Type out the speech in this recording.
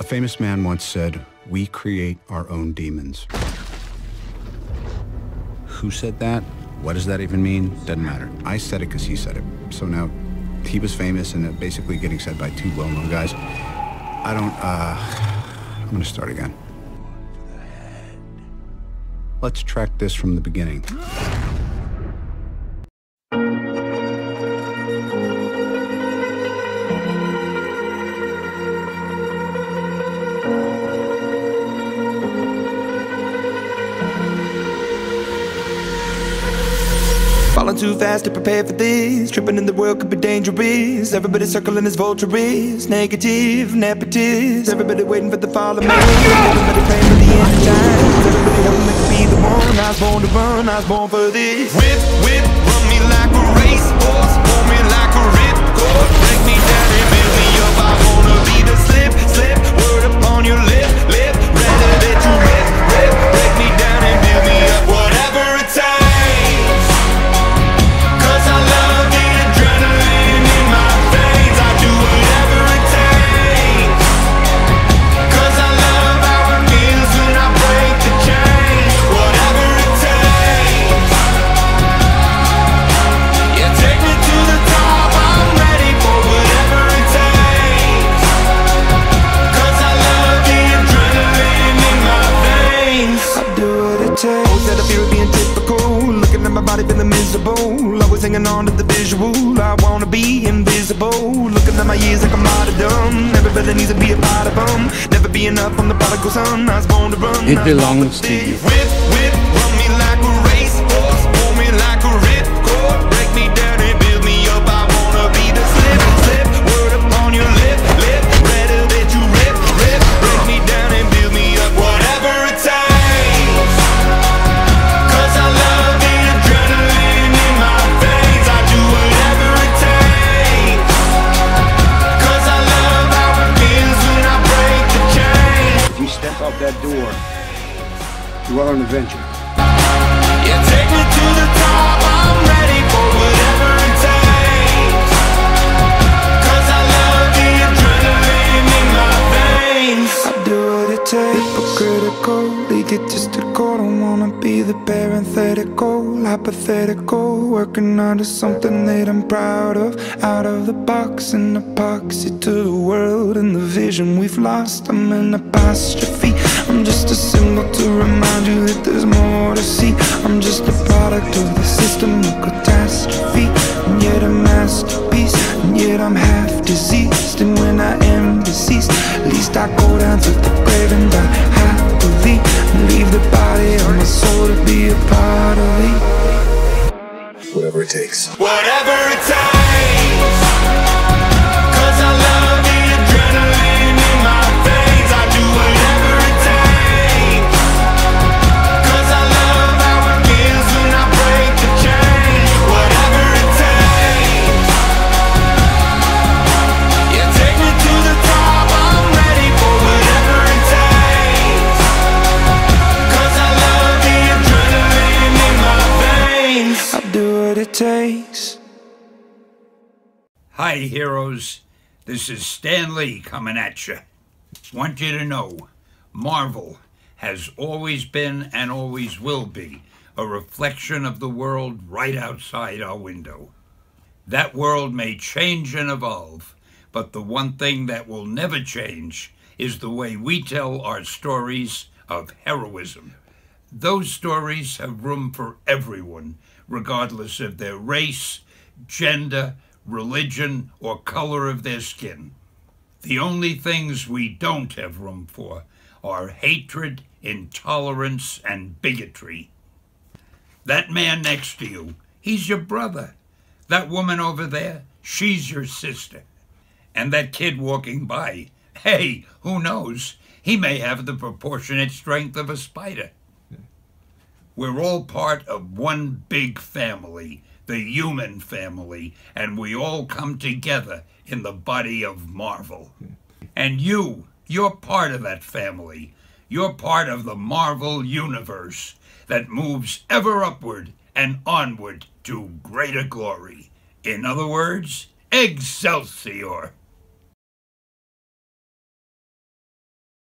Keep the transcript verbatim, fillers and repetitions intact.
famous man once said, "We create our own demons." Who said that? What does that even mean? Doesn't matter. I said it because he said it. So now he was famous and it basically getting said by two well-known guys. I don't, uh, I'm gonna start again. Let's track this from the beginning. Falling too fast to prepare for this. Tripping in the world could be dangerous. Everybody circling as vultures. Negative, nepotist. Everybody waiting for the fall of man. Everybody praying for the end of times. Everybody hoping they could be the one. I was born to run, I was born for this. Whip, whip, run me like a racehorse. Pull me like a ripcord. Break me down and build me up. I wanna be the slip, slip. Word upon your lip, lip. Rather that you rip, rip. Break me down and build me up. Whatever it takes. Feeling miserable, always hanging on to the visual. I wanna be invisible, looking at my years like I'm martyrdom. Everybody needs to be a part of them. Never be enough, I'm the prodigal son. I was born to run. It belongs to you. Whip, whip, run me like a racehorse. Pull me like a ripcord. Break me down and build me up. I wanna be the slip, slip. Word upon your lip, lip. Rather that you rip, rip. Break me down and build me up. Whatever it takes. Out that door, you are an Avenger. Yeah, take me to the top, I'm ready for whatever it takes. Cause I love the adrenaline in my veins. I do what it takes, hypocritical, egotistical. Don't wanna be the parenthetical, hypothetical. Working out of something that I'm proud of. Out of the box, an epoxy to the world and the vision we've lost. I'm an apostrophe. I'm just a symbol to remind you that there's more to see. I'm just a product of the system of catastrophe, and yet a masterpiece, and yet I'm half diseased. And when I am deceased, at least I go down to the grave and die happily, and leave the body of my soul to be a part of me. Whatever it takes. Whatever it takes. Cause I love the adrenaline in my veins. I do whatever it takes. Cause I love how it feels when I break the chain. Whatever it takes. Yeah, take me to the top. I'm ready for whatever it takes. Cause I love the adrenaline in my veins. I do what it takes. Hi, heroes. This is Stan Lee coming at you. Want you to know, Marvel has always been and always will be a reflection of the world right outside our window. That world may change and evolve, but the one thing that will never change is the way we tell our stories of heroism. Those stories have room for everyone, regardless of their race, gender, religion, or color of their skin. The only things we don't have room for are hatred, intolerance, and bigotry. That man next to you, he's your brother. That woman over there, she's your sister. And that kid walking by, hey, who knows? He may have the proportionate strength of a spider. We're all part of one big family, the human family, and we all come together in the body of Marvel. And you, you're part of that family. You're part of the Marvel universe that moves ever upward and onward to greater glory. In other words, Excelsior!